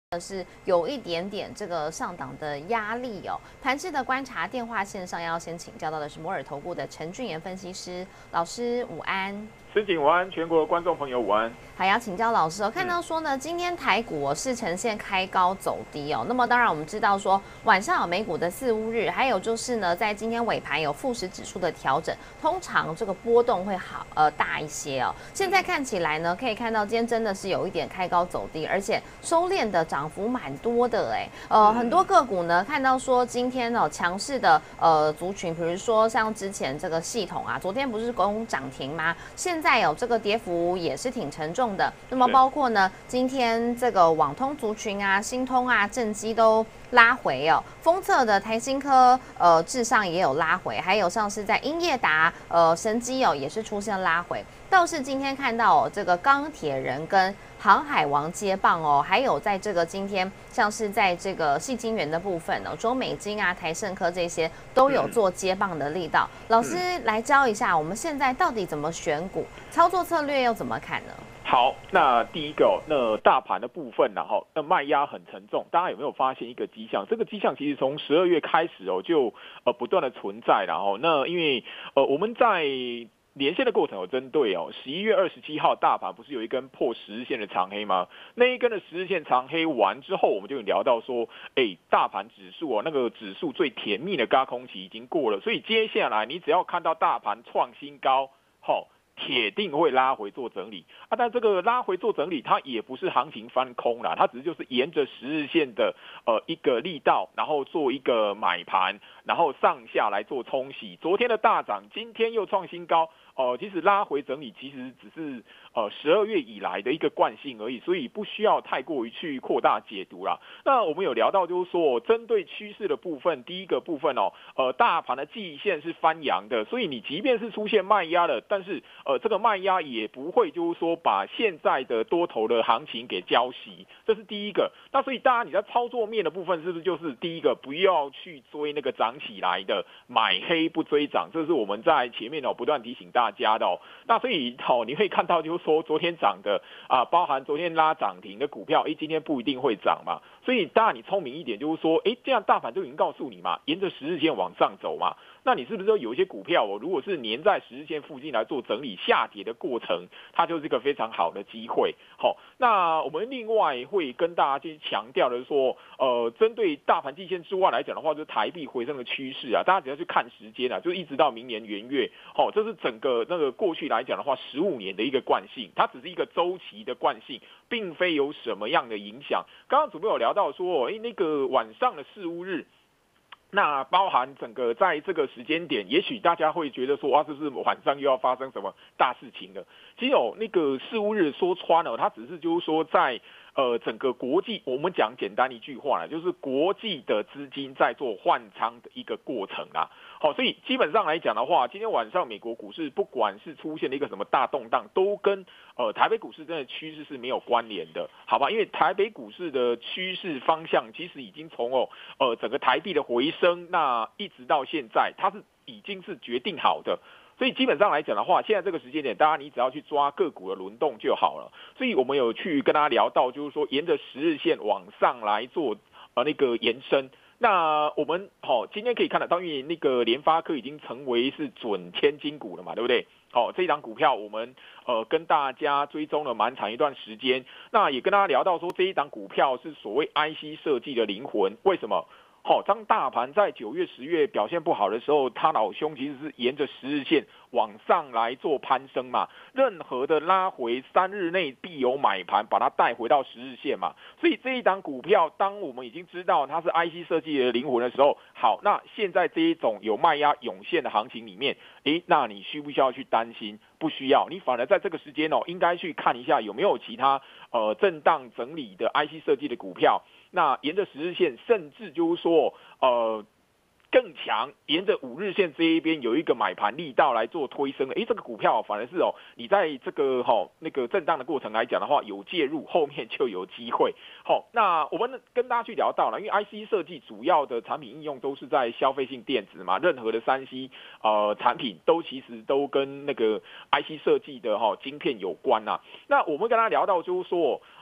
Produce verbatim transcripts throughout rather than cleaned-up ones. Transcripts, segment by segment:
是有一点点这个上档的压力哦。盘势的观察，电话线上要先请教到的是摩尔投顾的陈俊言分析师老师，午安。 申请午安，全国的观众朋友午安。 还要请教老师哦，看到说呢，今天台股、哦、是呈现开高走低哦。那么当然我们知道说，晚上有美股的四乌日，还有就是呢，在今天尾盘有富时指数的调整，通常这个波动会好呃大一些哦。现在看起来呢，可以看到今天真的是有一点开高走低，而且收敛的涨幅蛮多的哎。呃，很多个股呢看到说今天哦强势的呃族群，比如说像之前这个系统啊，昨天不是攻涨停吗？现在有这个跌幅也是挺沉重的。那么包括呢，今天这个网通族群啊、新通啊、正基都拉回哦。封测的台新科、呃至上也有拉回，还有像是在英业达、呃神基哦也是出现拉回。倒是今天看到哦，这个钢铁人跟航海王接棒哦，还有在这个今天像是在这个矽晶圆的部分哦，中美晶啊、台盛科这些都有做接棒的力道。嗯、老师来教一下，我们现在到底怎么选股，操作策略又怎么看呢？ 好，那第一个、哦，那大盘的部分呢，哈，那卖压很沉重，大家有没有发现一个迹象？这个迹象其实从十二月开始哦，就呃不断的存在，然后那因为呃我们在连线的过程有针对哦，十一月二十七号大盘不是有一根破十日线的长黑吗？那一根的十日线长黑完之后，我们就有聊到说，哎，大盘指数哦，那个指数最甜蜜的轧空期已经过了，所以接下来你只要看到大盘创新高，好。铁定会拉回做整理啊，但这个拉回做整理，它也不是行情翻空啦，它只是就是沿着十日线的呃一个力道，然后做一个买盘，然后上下来做冲洗。昨天的大涨，今天又创新高。哦、呃，其实拉回整理其实只是呃十二月以来的一个惯性而已，所以不需要太过于去扩大解读啦。那我们有聊到就是说，针对趋势的部分，第一个部分哦，呃，大盘的季线是翻阳的，所以你即便是出现卖压了，但是呃这个卖压也不会就是说把现在的多头的行情给浇熄，这是第一个。那所以大家你在操作面的部分是不是就是第一个不要去追那个涨起来的，买黑不追涨，这是我们在前面哦不断提醒大家。大家的哦，那所以好、哦，你会看到就是说昨天涨的啊，包含昨天拉涨停的股票，哎，今天不一定会涨嘛。所以当然你聪明一点，就是说，哎，这样大盘就已经告诉你嘛，沿着十日线往上走嘛。那你是不是说有一些股票哦，如果是粘在十日线附近来做整理下跌的过程，它就是一个非常好的机会。好、哦，那我们另外会跟大家去强调的是说，呃，针对大盘季线之外来讲的话，就是台币回升的趋势啊，大家只要去看时间啊，就一直到明年元月，好、哦，这是整个那个过去来讲的话，十五年的一个惯性，它只是一个周期的惯性，并非有什么样的影响。刚刚主播有聊到说，哎，那个晚上的四乌日。那包含整个在这个时间点，也许大家会觉得说，哇，这是晚上又要发生什么大事情了。其实有那个四乌日说穿了，它只是就是说在呃整个国际，我们讲简单一句话啦，就是国际的资金在做换仓的一个过程啦。好，所以基本上来讲的话，今天晚上美国股市不管是出现了一个什么大动荡，都跟呃台北股市真的趋势是没有关联的，好吧？因为台北股市的趋势方向其实已经从哦呃整个台币的回升，那一直到现在，它是已经是决定好的。所以基本上来讲的话，现在这个时间点，大家你只要去抓个股的轮动就好了。所以我们有去跟大家聊到，就是说沿着十日线往上来做呃那个延伸。那我们好、哦，今天可以看得到，因为那个联发科已经成为是准千金股了嘛，对不对？好、哦，这一档股票我们呃跟大家追踪了蛮长一段时间，那也跟大家聊到说这一档股票是所谓 I C 设计的灵魂，为什么？好、哦，当大盘在九月、十月表现不好的时候，他老兄其实是沿着十日线往上来做攀升嘛。任何的拉回三日内必有买盘，把它带回到十日线嘛。所以这一档股票，当我们已经知道它是 I C 设计的灵魂的时候，好，那现在这一种有卖压涌现的行情里面，诶，那你需不需要去担心？不需要，你反而在这个时间哦，应该去看一下有没有其他呃震荡整理的 I C 设计的股票。那沿着十日线，甚至就是说，呃，更强，沿着五日线这一边有一个买盘力道来做推升，诶，这个股票反而是哦，你在这个哈、哦、那个震荡的过程来讲的话，有介入，后面就有机会。好、哦，那我们跟大家去聊到了，因为 I C 设计主要的产品应用都是在消费性电子嘛，任何的三 C 呃产品都其实都跟那个 I C 设计的哈、哦、晶片有关呐、啊。那我们跟大家聊到就是说。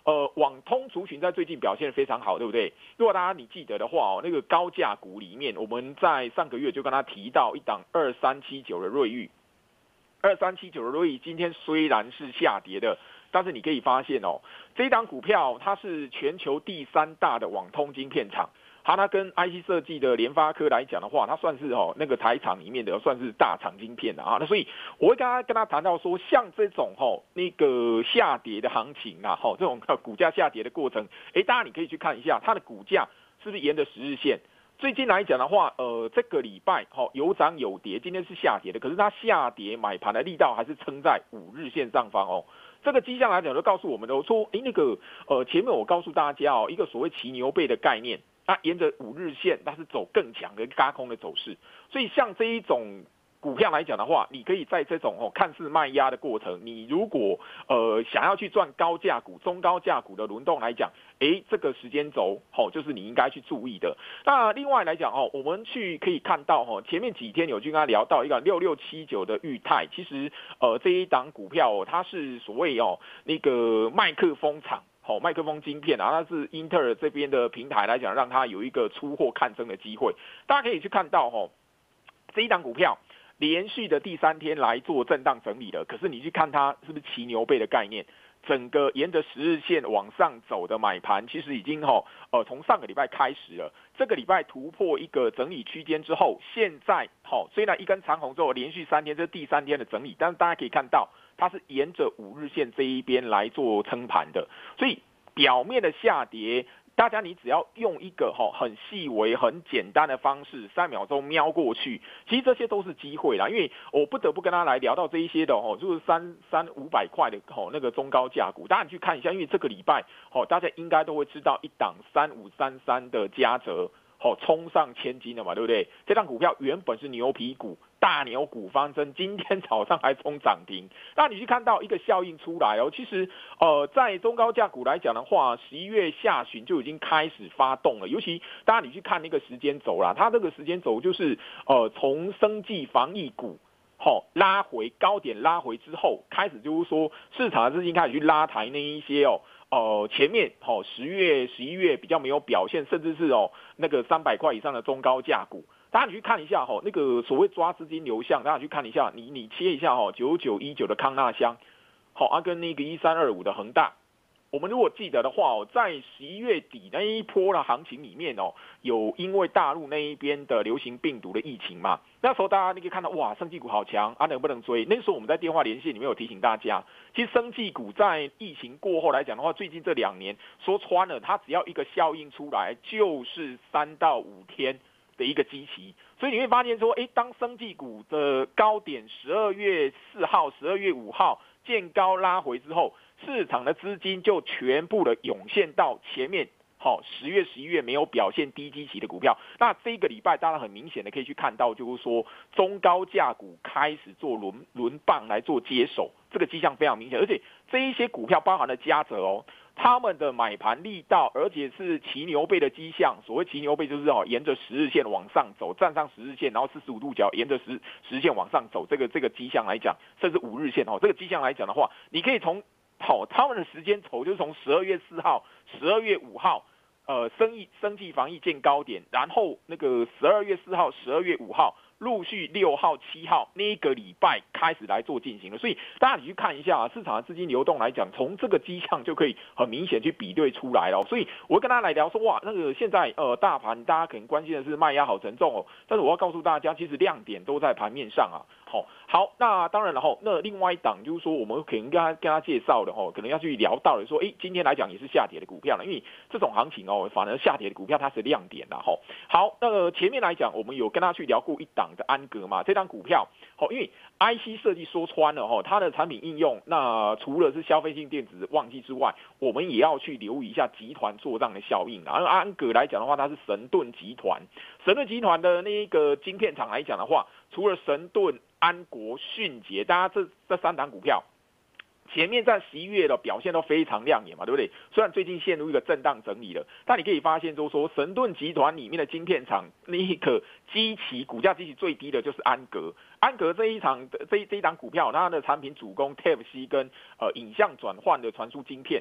呃，网通族群在最近表现非常好，对不对？如果大家你记得的话哦，那个高价股里面，我们在上个月就跟他提到一档二三七九的瑞昱，二三七九的瑞昱今天虽然是下跌的，但是你可以发现哦，这一档股票它是全球第三大的网通晶片厂。它它跟 I C 设计的联发科来讲的话，它算是哦那个台厂里面的算是大厂晶片的啊。那所以我会跟他跟他谈到说，像这种哦那个下跌的行情啊，哦这种股价下跌的过程，哎，大家你可以去看一下它的股价是不是沿着十日线。最近来讲的话，呃，这个礼拜哦有涨有跌，今天是下跌的，可是它下跌买盘的力道还是撑在五日线上方哦。这个迹象来讲，就告诉我们的说，哎，那个呃前面我告诉大家哦，一个所谓骑牛背的概念。它沿着五日线，它是走更强的轧空的走势，所以像这一种股票来讲的话，你可以在这种哦看似卖压的过程，你如果呃想要去赚高价股、中高价股的轮动来讲，诶，这个时间轴哦就是你应该去注意的。那另外来讲哦，我们去可以看到哦，前面几天有去跟他聊到一个六六七九的裕泰，其实呃这一档股票哦，它是所谓哦那个麦克风厂。好、哦，麦克风晶片啊，那是英特尔这边的平台来讲，让它有一个出货看升的机会。大家可以去看到哦，这一档股票连续的第三天来做震荡整理了，可是你去看它是不是骑牛背的概念？整个沿着十日线往上走的买盘，其实已经哈、哦、呃从上个礼拜开始了，这个礼拜突破一个整理区间之后，现在好、哦、虽然一根长红之后连续三天，这是第三天的整理，但是大家可以看到。它是沿着五日线这一边来做撑盘的，所以表面的下跌，大家你只要用一个哈很细微、很简单的方式，三秒钟瞄过去，其实这些都是机会啦。因为我不得不跟他来聊到这一些的哦，就是三三五百块的哦那个中高价股，大家你去看一下，因为这个礼拜哦大家应该都会知道一档三五三三的嘉泽。哦，冲上千金了嘛，对不对？这档股票原本是牛皮股、大牛股方针，今天早上还冲涨停。那你去看到一个效应出来哦，其实呃，在中高价股来讲的话，十一月下旬就已经开始发动了。尤其大家你去看那个时间轴啦，它这个时间轴就是呃，从生技防疫股。好、哦，拉回高点拉回之后，开始就是说市场的资金开始去拉抬那一些哦，呃，前面好十月、十一月比较没有表现，甚至是哦那个三百块以上的中高价股，大家你去看一下哈、哦，那个所谓抓资金流向，大家去看一下，你你切一下哈、哦，九九一九的康纳香，好、哦，啊跟那个一三二五的恒大。我们如果记得的话哦，在十一月底那一波的行情里面哦，有因为大陆那一边的流行病毒的疫情嘛，那时候大家你可以看到哇，生技股好强啊，能不能追？那时候我们在电话连线里面有提醒大家，其实生技股在疫情过后来讲的话，最近这两年说穿了，它只要一个效应出来，就是三到五天的一个基期，所以你会发现说，哎，当生技股的高点十二月四号、十二月五号见高拉回之后。市场的资金就全部的涌现到前面，好、哦，十月、十一月没有表现低基期的股票，那这个礼拜当然很明显的可以去看到，就是说中高价股开始做轮轮棒来做接手，这个迹象非常明显，而且这一些股票包含了嘉泽哦，他们的买盘力道，而且是骑牛背的迹象。所谓骑牛背就是哦，沿着十日线往上走，站上十日线，然后四十五度角沿着十十日线往上走，这个这个迹象来讲，甚至五日线哦，这个迹象来讲的话，你可以从好、哦，他们的时间轴就是从十二月四号、十二月五号，呃，生意生技防疫见高点，然后那个十二月四号、十二月五号，陆续六号、七号那一个礼拜开始来做进行了。所以大家你去看一下、啊、市场的资金流动来讲，从这个迹象就可以很明显去比对出来了。所以我会跟大家来聊说，哇，那个现在呃大盘大家可能关心的是卖压好沉重哦，但是我要告诉大家，其实亮点都在盘面上啊。好、哦，好，那当然了哈，那另外一档就是说，我们可能跟他跟他介绍的哈，可能要去聊到的说，哎，今天来讲也是下跌的股票了，因为这种行情哦，反而下跌的股票它是亮点啦哈。好，那个前面来讲，我们有跟他去聊过一档的安格嘛，这档股票，好，因为 I C 设计说穿了哈，它的产品应用，那除了是消费性电子旺季之外，我们也要去留意一下集团做账的效应啦。而安格来讲的话，它是神盾集团，神盾集团的那一个晶片厂来讲的话，除了神盾、安国、迅捷，大家这这三档股票，前面在十一月的表现都非常亮眼嘛，对不对？虽然最近陷入一个震荡整理了，但你可以发现就是说，神盾集团里面的晶片厂那一个基期股价基期最低的就是安格。安格这一场这一这一档股票，它的产品主攻 Type C 跟呃影像转换的传输晶片。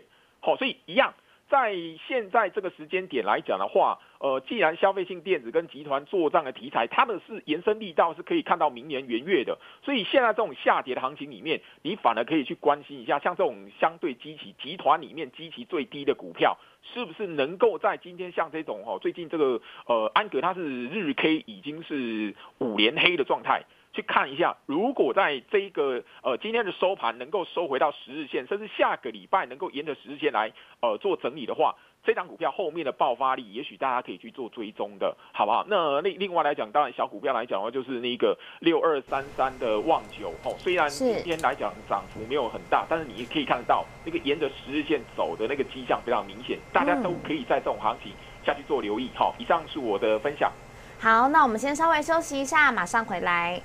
好，所以一样。在现在这个时间点来讲的话，呃，既然消费性电子跟集团做账的题材，它的是延伸力道是可以看到明年元月的，所以现在这种下跌的行情里面，你反而可以去关心一下，像这种相对基期集团里面基期最低的股票，是不是能够在今天像这种哦，最近这个呃安格它是日 K 已经是五连黑的状态。去看一下，如果在这一个呃今天的收盘能够收回到十日线，甚至下个礼拜能够沿着十日线来呃做整理的话，这档股票后面的爆发力，也许大家可以去做追踪的，好不好？那另另外来讲，当然小股票来讲的话，就是那个六二三三的旺九哦，虽然今天来讲涨幅没有很大，但是你也可以看得到那个沿着十日线走的那个迹象非常明显，大家都可以在这种行情下去做留意。好，以上是我的分享。 好，那我们先稍微休息一下，马上回来。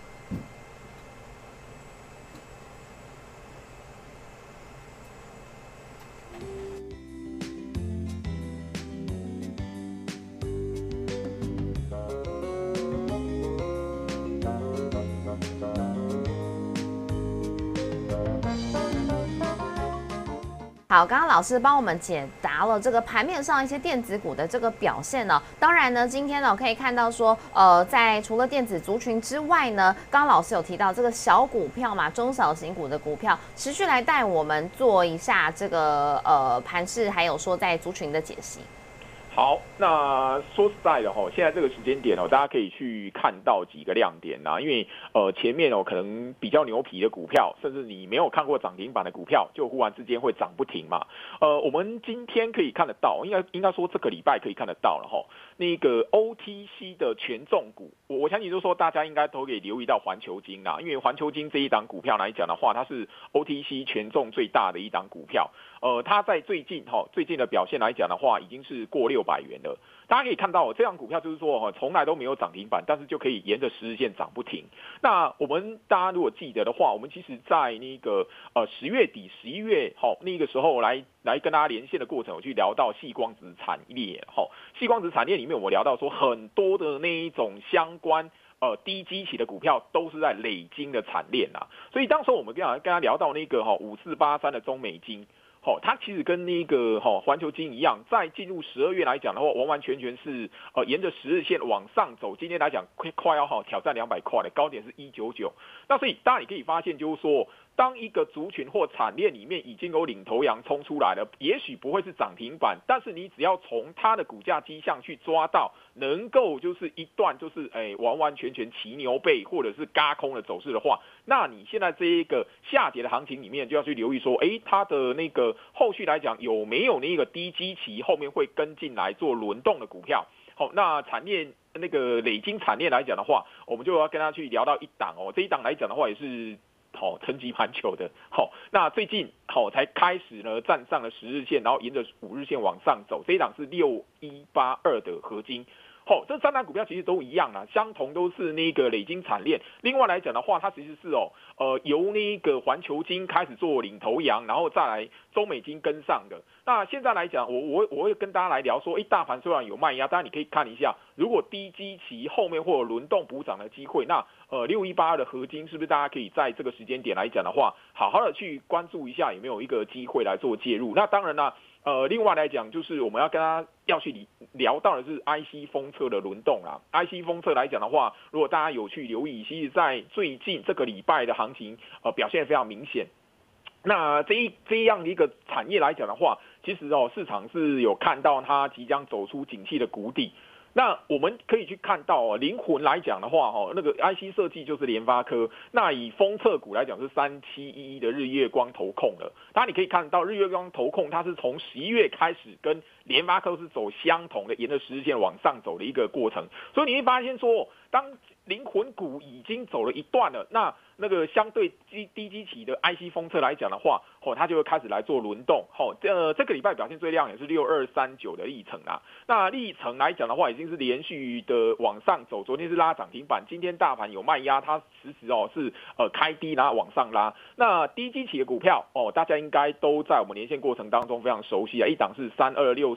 好，刚刚老师帮我们解答了这个盘面上一些电子股的这个表现呢。当然呢，今天呢可以看到说，呃，在除了电子族群之外呢，刚刚老师有提到这个小股票嘛，中小型股的股票持续来带我们做一下这个呃盘势，还有说在族群的解析。 好，那说实在的哈，现在这个时间点哦，大家可以去看到几个亮点啊，因为呃前面哦可能比较牛皮的股票，甚至你没有看过涨停板的股票，就忽然之间会涨不停嘛。呃，我们今天可以看得到，应该应该说这个礼拜可以看得到了哈。那个 O T C 的权重股，我我相信就是说大家应该都可以留意到环球金啦，因为环球金这一档股票来讲的话，它是 O T C 权重最大的一档股票。呃，它在最近哈最近的表现来讲的话，已经是过六百元了。大家可以看到，这档股票就是说从来都没有涨停板，但是就可以沿着十日线涨不停。那我们大家如果记得的话，我们其实在那个呃十月底、十一月好那个时候来来跟大家连线的过程，我去聊到矽光子产业，好，矽光子产业里面我聊到说很多的那一种相关。呃，低基期的股票都是在累金的产链啊，所以当时我们跟他跟他聊到那个哈五四八三的中美金。好、哦，它其实跟那个哈环球金一样，在进入十二月来讲的话，完完全全是呃沿着十日线往上走。今天来讲快快要哈挑战两百块的高点是一九九，那所以大家你可以发现就是说，当一个族群或产业里面已经有领头羊冲出来了，也许不会是涨停板，但是你只要从它的股价迹象去抓到，能够就是一段就是哎完完全全骑牛背或者是轧空的走势的话，那你现在这一个下跌的行情里面就要去留意说，哎它的那个。后续来讲有没有那个低基期后面会跟进来做轮动的股票？好，那产业那个累金产业来讲的话，我们就要跟他去聊到一档哦，这一档来讲的话也是好沉寂蛮久的。好，那最近好才开始呢站上了十日线，然后沿着五日线往上走，这一档是六一八二的合金。哦，这三档股票其实都一样啊，相同都是那个累金产链。另外来讲的话，它其实是哦，呃，由那个环球金开始做领头羊，然后再来中美金跟上的。那现在来讲，我我我会跟大家来聊说，哎，大盘虽然有卖压，但你可以看一下，如果低基期后面会有轮动补涨的机会，那呃六一八二的合金是不是大家可以在这个时间点来讲的话，好好的去关注一下有没有一个机会来做介入？那当然啦。呃，另外来讲，就是我们要跟他要去聊到的是 I C 封测的轮动啦。I C 封测来讲的话，如果大家有去留意，其实在最近这个礼拜的行情，呃，表现非常明显。那这一这样的一个产业来讲的话，其实哦，市场是有看到它即将走出景气的谷底。那我们可以去看到哦，灵魂来讲的话，哦，那个 I C 设计就是联发科。那以封测股来讲是三七一一的日月光投控了。当然你可以看到日月光投控，它是从十一月开始跟联发科是走相同的，沿着十日线往上走的一个过程。所以你会发现说，当灵魂股已经走了一段了，那那个相对低低基期的 I C 封测来讲的话，哦，它就会开始来做轮动。哦，这这个礼拜表现最亮也是六二三九的历程啦。那历程来讲的话，已经是连续的往上走，昨天是拉涨停板，今天大盘有卖压，它其实哦是呃开低然后往上拉。那低基期的股票哦，大家应该都在我们连线过程当中非常熟悉啊，一档是三二六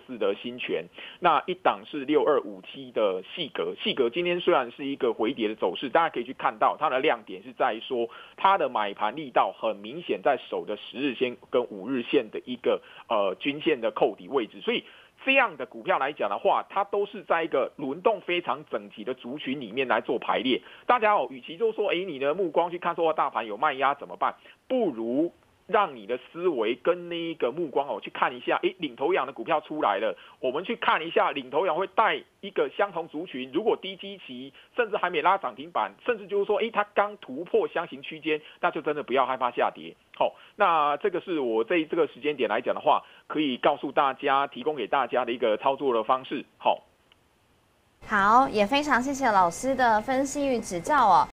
四的新权，那一档是六二五七的细格。细格今天虽然是一个回跌的走势，大家可以去看到它的亮点是在于说它的买盘力道很明显在守着十日线跟五日线的一个呃均线的扣底位置，所以这样的股票来讲的话，它都是在一个轮动非常整齐的族群里面来做排列。大家哦，与其就说，哎，你的目光去看说大盘有卖压怎么办，不如让你的思维跟那一个目光哦去看一下，哎，领头羊的股票出来了，我们去看一下领头羊会带一个相同族群，如果低基期甚至还没拉涨停板，甚至就是说，哎，它刚突破箱型区间，那就真的不要害怕下跌。好、哦，那这个是我在这个时间点来讲的话，可以告诉大家，提供给大家的一个操作的方式。好、哦。 好，也非常谢谢老师的分析与指教哦。